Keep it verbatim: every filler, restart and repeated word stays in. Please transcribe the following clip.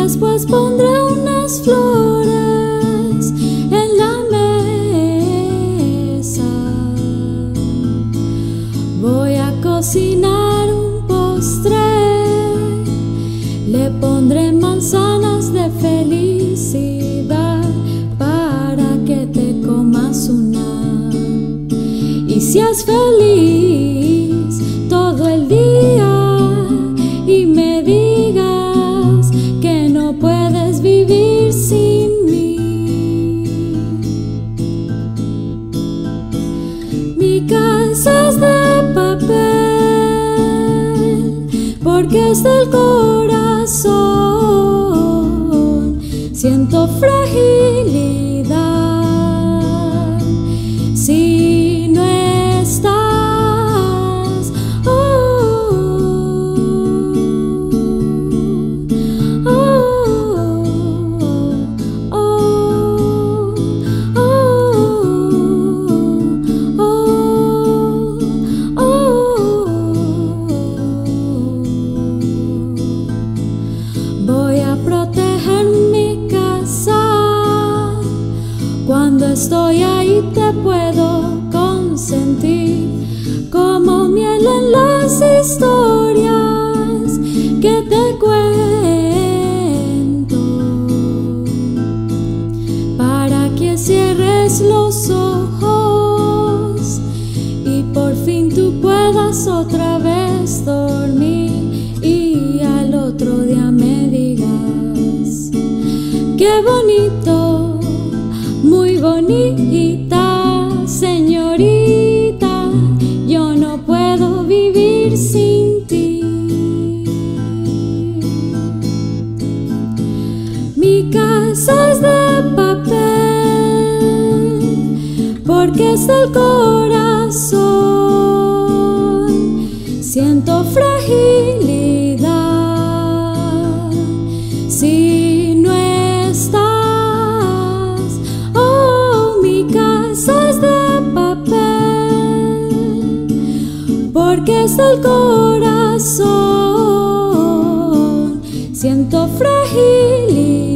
Después pondré unas flores en la mesa. Voy a cocinar un postre. Le pondré manzanas de felicidad para que te comas una. Y seas feliz todo el día y me digas que no puedes vivir sin mí. Mi casa es de papel porque es del corazón. Siento fragilidad si no estás. Cuando estoy ahí te puedo consentir como miel en las historias que te cuento, para que cierres los ojos y por fin tú puedas otra vez dormir y al otro día me digas: qué bonito, muy bonita, señorita, yo no puedo vivir sin ti. Mi casa es de papel porque es del corazón. Siento fragilidad si no estás. Porque es del corazón, siento fragilidad.